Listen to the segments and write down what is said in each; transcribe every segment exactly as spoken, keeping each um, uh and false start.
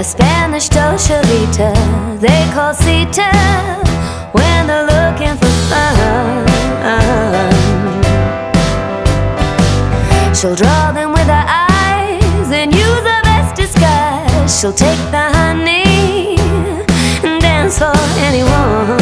Spanish socialita they call Sita when they're looking for fun. She'll draw them with her eyes and use her best disguise. She'll take the honey and dance for anyone.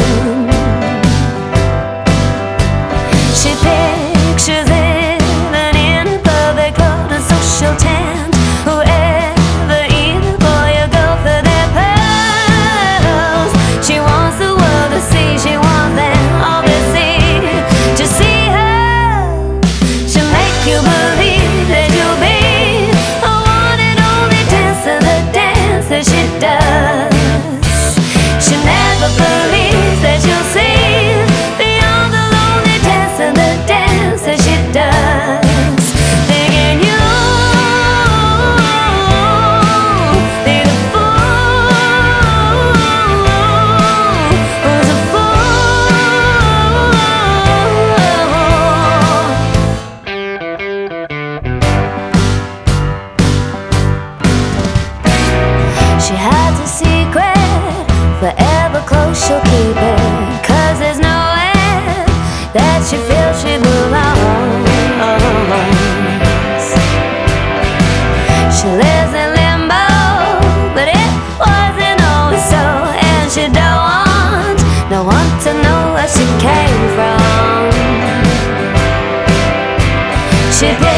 She pictures living in a public road, a social tent, whoever, either boy or girl, for their pearls. She wants the world to see, she wants them all to see. To see her, she'll make you believe that you'll be a one and only dancer, the dance that she does. She never believes that you'll see beyond the lonely dance and the dance that she does. Thinking you be the fool who's a fool. She hides a secret, forever close she'll keep it, 'cause there's nowhere that she feels she belongs. She lives in limbo, but it wasn't always so, and she don't want no one to know where she came from. She